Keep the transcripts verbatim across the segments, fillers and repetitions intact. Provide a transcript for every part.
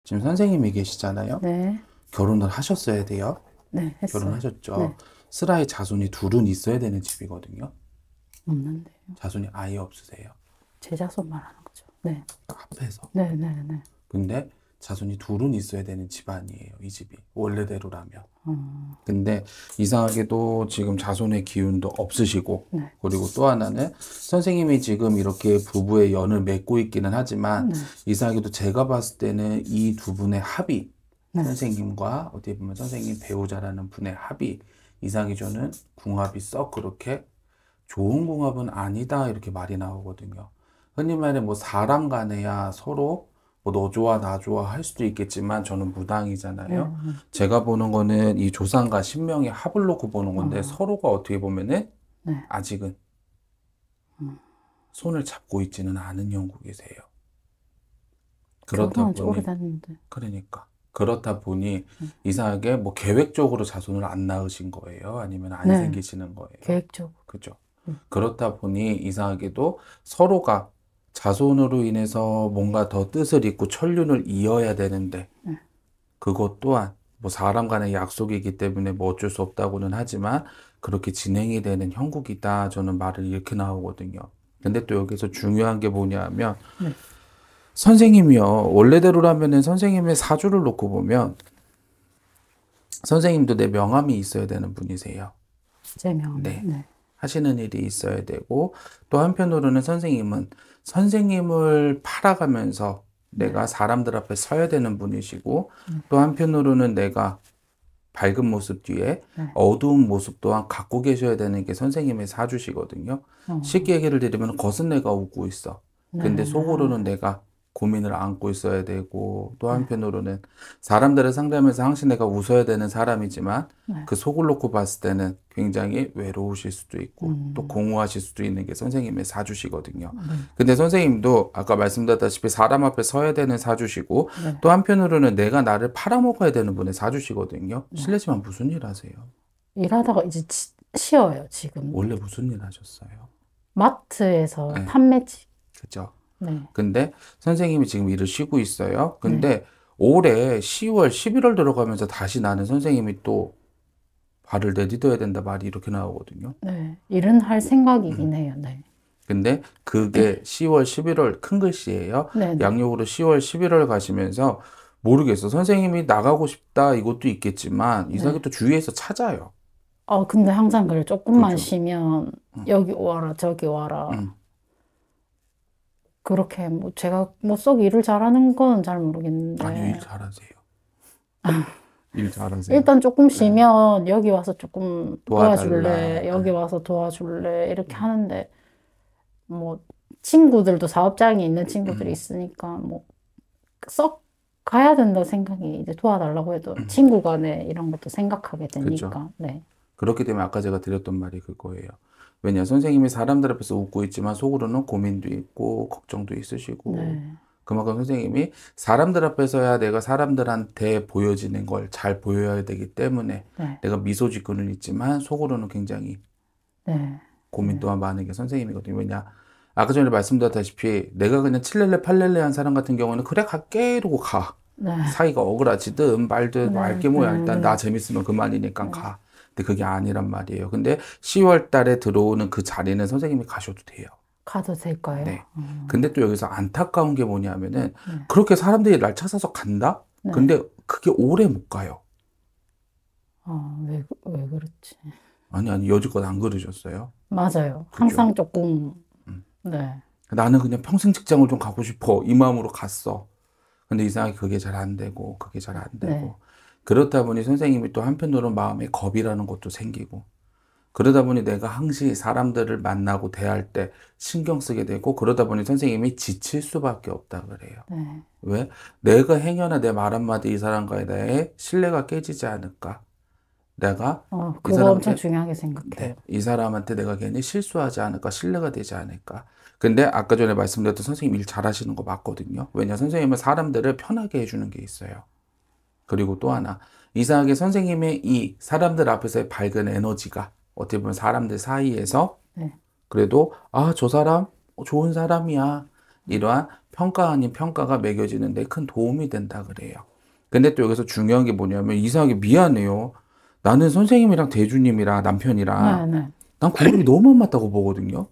지금 선생님이 계시잖아요. 네, 결혼을 하셨어야 돼요. 네, 했어요. 결혼하셨죠. 네, 슬아의 자손이 둘은 있어야 되는 집이거든요. 없는데요. 자손이 아예 없으세요. 제 자손 말하는 거죠. 네, 합해서. 네, 네, 네. 근데 자손이 둘은 있어야 되는 집안이에요. 이 집이. 원래대로라면. 어, 근데 이상하게도 지금 자손의 기운도 없으시고, 네, 그리고 또 하나는 선생님이 지금 이렇게 부부의 연을 맺고 있기는 하지만 네, 이상하게도 제가 봤을 때는 이 두 분의 합이, 네. 선생님과 어떻게 보면 선생님 배우자라는 분의 합이, 이상하게 저는 궁합이 썩 그렇게 좋은 궁합은 아니다 이렇게 말이 나오거든요. 흔히 말해 뭐 사람 간에야 서로 뭐 너 좋아 나 좋아 할 수도 있겠지만 저는 무당이잖아요. 네, 제가 보는 거는 이 조상과 신명의 합을 놓고 보는 건데 어, 서로가 어떻게 보면은 네. 아직은 음. 손을 잡고 있지는 않은 형국이세요. 그렇다 결혼한 지 보니 오래됐는데. 그러니까 그렇다 보니 음. 이상하게 뭐 계획적으로 자손을 안 낳으신 거예요? 아니면 안 네, 생기시는 거예요? 계획적으로. 그죠? 음. 그렇다 보니 이상하게도 서로가 자손으로 인해서 뭔가 더 뜻을 잇고 천륜을 이어야 되는데 네, 그것 또한 뭐 사람 간의 약속이기 때문에 뭐 어쩔 수 없다고는 하지만 그렇게 진행이 되는 형국이다 저는 말을 이렇게 나오거든요. 근데 또 여기서 중요한 게 뭐냐 하면 네. 선생님이요. 원래대로라면은 선생님의 사주를 놓고 보면 선생님도 내 명함이 있어야 되는 분이세요. 제 명함이요. 네. 네, 하시는 일이 있어야 되고 또 한편으로는 선생님은 선생님을 팔아가면서 네, 내가 사람들 앞에 서야 되는 분이시고 네, 또 한편으로는 내가 밝은 모습 뒤에 네. 어두운 모습 또한 갖고 계셔야 되는 게 선생님의 사주시거든요. 어, 쉽게 얘기를 드리면 겉은 내가 웃고 있어. 네, 근데 네, 속으로는 내가 고민을 안고 있어야 되고 또 네, 한편으로는 사람들을 상대하면서 항상 내가 웃어야 되는 사람이지만 네. 그 속을 놓고 봤을 때는 굉장히 외로우실 수도 있고 또 음, 공허하실 수도 있는 게 선생님의 사주시거든요. 네, 근데 선생님도 아까 말씀드렸다시피 사람 앞에 서야 되는 사주시고 네, 또 한편으로는 내가 나를 팔아먹어야 되는 분의 사주시거든요. 네. 실례지만 무슨 일 하세요? 일하다가 이제 치- 쉬어요, 지금. 원래 무슨 일 하셨어요? 마트에서 네, 판매직. 그죠. 네, 근데 선생님이 지금 일을 쉬고 있어요. 네, 근데 올해 시월, 십일월 들어가면서 다시 나는 선생님이 또 발을 내디뎌야 된다 말이 이렇게 나오거든요. 네. 일은 할 음. 생각이긴 해요. 네, 근데 그게 시월, 십일월 큰 글씨예요. 네, 네, 양력으로 시월, 십일월 가시면서 모르겠어. 선생님이 나가고 싶다 이것도 있겠지만 이상하게 네. 또 주위에서 찾아요. 어, 근데 항상 그래. 조금만 그죠? 쉬면 응, 여기 와라, 저기 와라. 응. 그렇게 뭐 제가 뭐 썩 일을 잘하는 건 잘 아니요, 일 모르겠는데 잘하세요. 일 잘하세요. 일단 조금 네. 쉬면 여기 와서 조금 도와달라. 도와줄래, 여기 네. 와서 도와줄래 이렇게 하는데 뭐 친구들도 사업장에 있는 친구들이 음, 있으니까 뭐 썩 가야 된다 생각이 이제 도와달라고 해도 음, 친구 간에 이런 것도 생각하게 그죠. 되니까 네, 그렇기 때문에 아까 제가 드렸던 말이 그거예요. 왜냐, 선생님이 사람들 앞에서 웃고 있지만 속으로는 고민도 있고 걱정도 있으시고 네, 그만큼 선생님이 사람들 앞에서야 내가 사람들한테 보여지는 걸 잘 보여야 되기 때문에 네, 내가 미소 짓고는 있지만 속으로는 굉장히 네, 고민 또한 많은 게 선생님이거든요. 왜냐, 아까 전에 말씀드렸다시피 내가 그냥 칠렐레 팔렐레 한 사람 같은 경우는 그래 갈게 이러고 가. 네, 사이가 억울하지든 말든 뭐 네, 알게 뭐야 네, 일단 나 네, 재밌으면 그만이니까 네. 가. 근데 그게 아니란 말이에요. 근데 시월 달에 들어오는 그 자리는 선생님이 가셔도 돼요. 가도 될까요? 네. 음, 근데 또 여기서 안타까운 게 뭐냐면은 네, 그렇게 사람들이 날 찾아서 간다? 네. 근데 그게 오래 못 가요. 아, 왜, 왜 그렇지? 아니, 아니, 여지껏 안 그러셨어요? 맞아요. 그죠? 항상 조금, 음. 네, 나는 그냥 평생 직장을 좀 가고 싶어. 이 마음으로 갔어. 근데 이상하게 그게 잘 안 되고, 그게 잘 안 네, 되고. 그렇다 보니 선생님이 또 한편으로 마음에 겁이라는 것도 생기고. 그러다 보니 내가 항시 사람들을 만나고 대할 때 신경 쓰게 되고, 그러다 보니 선생님이 지칠 수밖에 없다 그래요. 네. 왜? 내가 행여나 내 말 한마디 이 사람과에 대해 신뢰가 깨지지 않을까? 내가 어, 이 그거 엄청 사람한테, 중요하게 네, 생각해요. 이 사람한테 내가 괜히 실수하지 않을까? 신뢰가 되지 않을까? 근데 아까 전에 말씀드렸던 선생님 일 잘하시는 거 맞거든요. 왜냐? 선생님은 사람들을 편하게 해주는 게 있어요. 그리고 또 하나, 이상하게 선생님의 이 사람들 앞에서의 밝은 에너지가 어떻게 보면 사람들 사이에서 네, 그래도, 아, 저 사람 좋은 사람이야. 이러한 평가 아닌 평가가 매겨지는 데 큰 도움이 된다 그래요. 근데 또 여기서 중요한 게 뭐냐면 이상하게 미안해요. 나는 선생님이랑 대주님이랑 남편이랑 네, 네. 난 궁합이 너무 안 맞다고 보거든요.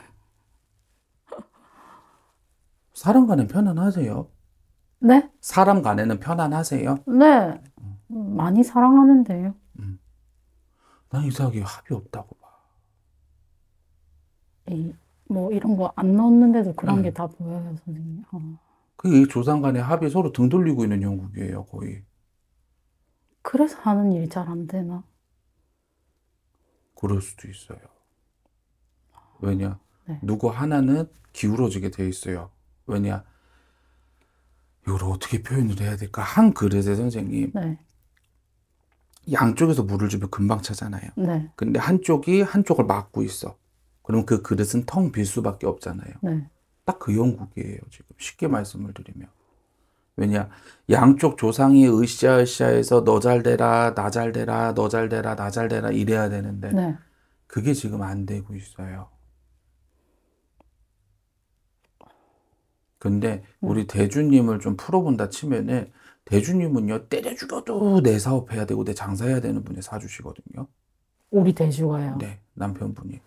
사람 간엔 편안하세요? 네? 사람 간에는 편안하세요? 네. 많이 사랑하는데요. 음. 난 이상하게 합이 없다고 봐. 이, 뭐 이런 거 안 넣었는데도 그런 네. 게 다 보여요, 선생님. 어. 그 조상 간의 합이 서로 등 돌리고 있는 형국이에요, 거의. 그래서 하는 일이 잘 안 되나? 그럴 수도 있어요. 왜냐? 네. 누구 하나는 기울어지게 돼 있어요. 왜냐? 이걸 어떻게 표현을 해야 될까? 한 그릇에 선생님, 네. 양쪽에서 물을 주면 금방 차잖아요. 네. 근데 한쪽이 한쪽을 막고 있어. 그럼 그 그릇은 텅 빌 수밖에 없잖아요. 네. 딱 그 형국이에요, 지금. 쉽게 말씀을 드리면. 왜냐? 양쪽 조상이 으쌰으쌰해서 너 잘 되라, 나 잘 되라, 너 잘 되라, 나 잘 되라 이래야 되는데 네. 그게 지금 안 되고 있어요. 근데 우리 대주님을 좀 풀어본다 치면은 대주님은요, 때려 죽여도 내 사업해야 되고 내 장사해야 되는 분이 사주시거든요. 우리 대주가요. 네, 남편분이.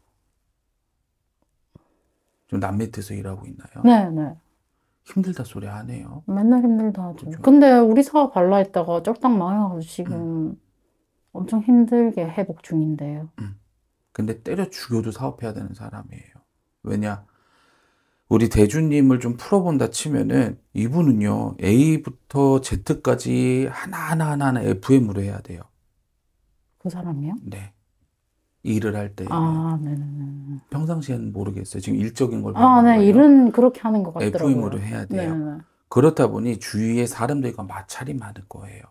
좀 남 밑에서 일하고 있나요? 네, 네. 힘들다 소리 하네요. 맨날 힘들다 하죠. 그죠. 근데 우리 사업 할라 했다가 쫄딱 망해가지고 지금 엄청 힘들게 회복 중인데요. 근데 때려 죽여도 사업해야 되는 사람이에요. 왜냐? 우리 대주님을 좀 풀어본다 치면은 이분은요, A부터 Z까지 하나하나 하나하나 에프엠으로 해야 돼요. 그 사람이요? 네. 일을 할 때. 아, 네네네. 평상시에는 모르겠어요. 지금 일적인 걸 아, 보는 네. 거예요. 일은 그렇게 하는 것 같더라고요. 에프엠으로 해야 돼요. 네네네. 그렇다 보니 주위에 사람들과 마찰이 많을 거예요.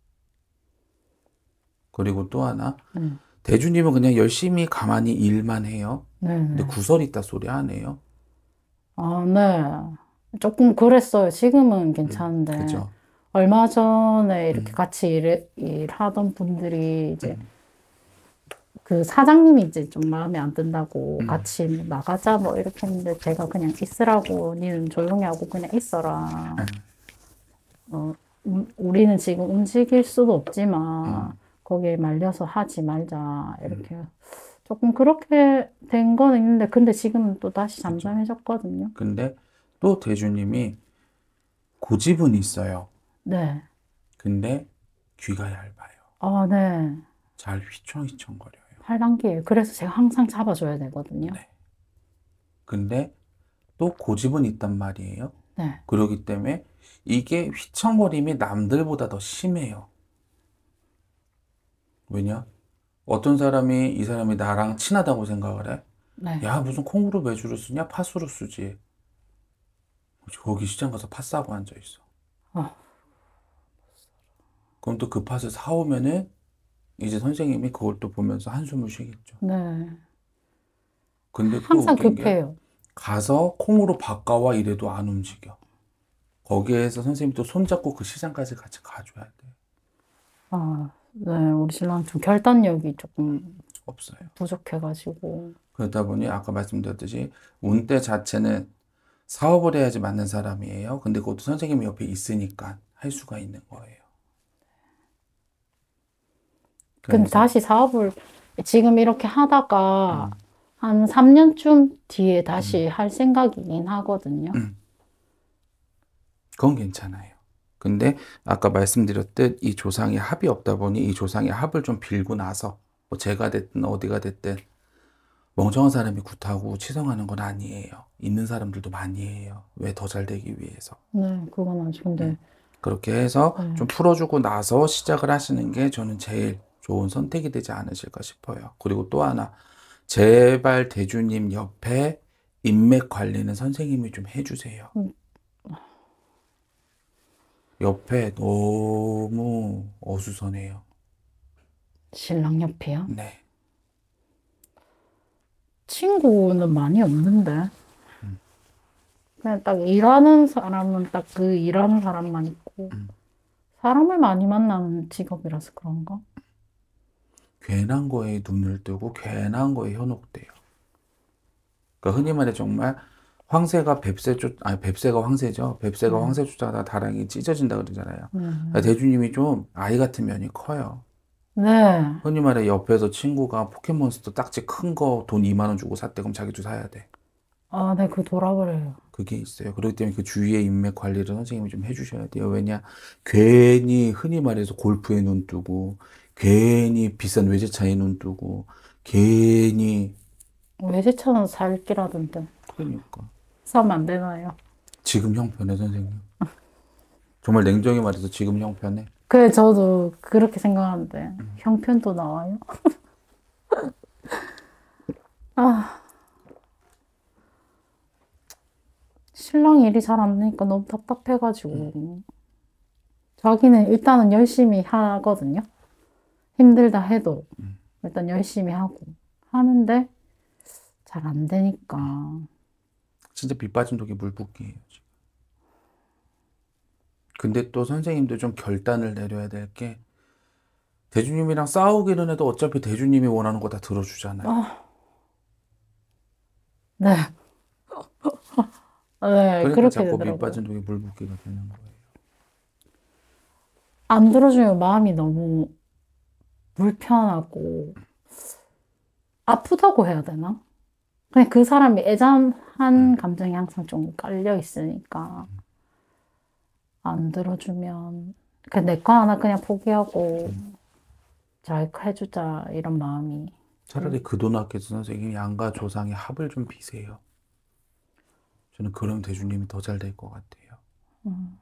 그리고 또 하나, 네. 대주님은 그냥 열심히 가만히 일만 해요. 근데 네네. 구설 있다 소리 안 해요. 아, 네. 조금 그랬어요. 지금은 괜찮은데. 그죠? 얼마 전에 이렇게 음. 같이 일, 일하던 분들이 이제 음. 그 사장님이 이제 좀 마음에 안 든다고 음. 같이 뭐 나가자 뭐 이렇게 했는데 제가 그냥 있으라고 니는 조용히 하고 그냥 있어라. 음. 어, 음, 우리는 지금 움직일 수도 없지만 음. 거기에 말려서 하지 말자 이렇게 조금 그렇게 된 건 있는데 근데 지금은 또 다시 잠잠해졌거든요. 근데 또 대주님이 고집은 있어요. 네. 근데 귀가 얇아요. 아, 네. 잘 휘청휘청거려요. 팔 단계예요. 그래서 제가 항상 잡아줘야 되거든요. 네. 근데 또 고집은 있단 말이에요. 네. 그러기 때문에 이게 휘청거림이 남들보다 더 심해요. 왜냐? 어떤 사람이 이 사람이 나랑 친하다고 생각을 해. 네. 야, 무슨 콩으로 매주를 쓰냐? 팥으로 쓰지. 거기 시장 가서 팥 사고 앉아 있어. 아. 그럼 또 그 팥을 사오면은 이제 선생님이 그걸 또 보면서 한숨을 쉬겠죠. 네. 근데 또 항상 웃긴 게 급해요. 가서 콩으로 바꿔와 이래도 안 움직여. 거기에서 선생님이 또 손잡고 그 시장까지 같이 가줘야 돼. 아, 네. 우리 신랑 좀 결단력이 조금 없어요. 부족해가지고. 그러다 보니 아까 말씀드렸듯이 운대 자체는 사업을 해야지 맞는 사람이에요. 근데 그것도 선생님이 옆에 있으니까 할 수가 있는 거예요. 근데 그래서 다시 사업을 지금 이렇게 하다가 음. 한 삼 년쯤 뒤에 다시 할 생각이긴 하거든요. 음. 그건 괜찮아요. 근데 아까 말씀드렸듯 이 조상의 합이 없다 보니 이 조상의 합을 좀 빌고 나서 뭐 제가 됐든 어디가 됐든 멍청한 사람이 굿하고 치성하는 건 아니에요. 있는 사람들도 많이 해요. 왜 더 잘 되기 위해서. 네, 그건 아직 근데 그렇게 해서 네. 좀 풀어주고 나서 시작을 하시는 게 저는 제일 좋은 선택이 되지 않으실까 싶어요. 그리고 또 하나, 제발 대주님 옆에 인맥 관리는 선생님이 좀 해주세요. 음. 옆에 너무 어수선해요. 신랑 옆이요. 네. 친구는 많이 없는데. 그냥 딱 일하는 사람은 딱 그 일하는 사람만 있고, 음. 사람을 많이 만나는 직업이라서 그런가? 괜한 거에 눈을 뜨고 괜한 거에 현혹돼요. 그러니까 흔히 말해 정말 황새가 뱁새 쫓, 아니, 뱁새가 황새죠. 뱁새가 네. 황새 쫓아가다 다랑이 찢어진다 그러잖아요. 음. 그러니까 대주님이 좀 아이 같은 면이 커요. 네. 흔히 말해 옆에서 친구가 포켓몬스터 딱지 큰 거 돈 이만 원 주고 샀대. 그럼 자기도 사야 돼. 아, 네, 그거 돌아버려요. 그게 있어요. 그렇기 때문에 그 주위의 인맥 관리를 선생님이 좀 해주셔야 돼요. 왜냐, 괜히 흔히 말해서 골프에 눈 뜨고, 괜히 비싼 외제차에 눈 뜨고, 괜히, 외제차는 살기라던데. 그러니까. 사면 안 되나요? 지금 형편에 선생님. 정말 냉정히 말해서 지금 형편에. 그래, 저도 그렇게 생각하는데, 형편도 나와요? 아, 신랑 일이 잘 안 되니까 너무 답답해가지고. 자기는 일단은 열심히 하거든요. 힘들다 해도 일단 열심히 하고 하는데 잘 안 되니까. 진짜 빗 빠진 독에 물 붓기예요, 지금. 근데 또 선생님도 좀 결단을 내려야 될 게, 대주님이랑 싸우기는 해도 어차피 대주님이 원하는 거 다 들어주잖아요. 아, 네. 네, 그러니까 그렇게 자꾸 밑 되더라고요. 빠진 독에 물 붓기가 되는 거예요. 안 들어주면 마음이 너무 불편하고 아프다고 해야 되나? 그냥 그 사람이 애잔한 감정이 항상 좀 깔려 있으니까 안 들어주면 그냥 내 거 하나 그냥 포기하고 잘 해주자 이런 마음이. 차라리 그 돈 아껴서 선생님이 양가 조상의 합을 좀 비세요. 저는 그럼 대주님이 더 잘 될 것 같아요. 음,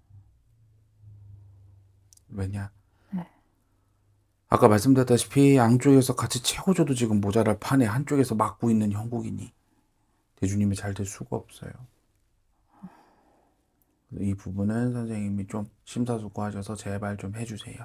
왜냐? 네. 아까 말씀드렸다시피 양쪽에서 같이 채워줘도 지금 모자랄 판에 한쪽에서 막고 있는 형국이니 대주님이 잘 될 수가 없어요. 이 부분은 선생님이 좀 심사숙고하셔서 제발 좀 해주세요.